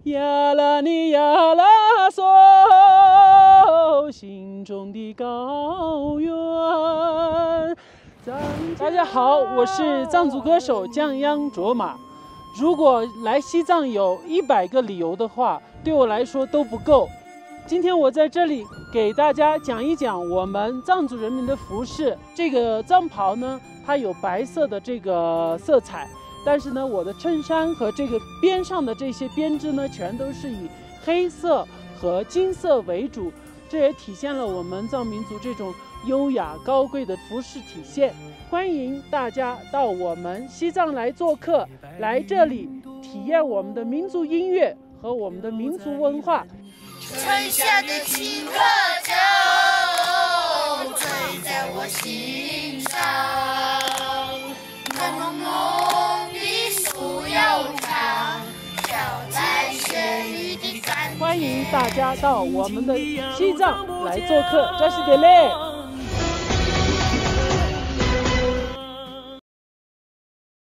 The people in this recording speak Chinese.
呀啦你呀啦嗦，心中的高原。大家好，我是藏族歌手降央卓玛。如果来西藏有100个理由的话，对我来说都不够。今天我在这里给大家讲一讲我们藏族人民的服饰。这个藏袍呢，它有白色的这个色彩，但是呢，我的衬衫和这个边上的这些编织呢，全都是以黑色和金色为主，这也体现了我们藏民族这种优雅高贵的服饰体现。欢迎大家到我们西藏来做客，来这里体验我们的民族音乐和我们的民族文化。 春夏的清客酒，醉在我心上。浓浓浓的素谣唱，飘在雪域的山巅。 欢迎大家到我们的西藏来做客，这是的嘞。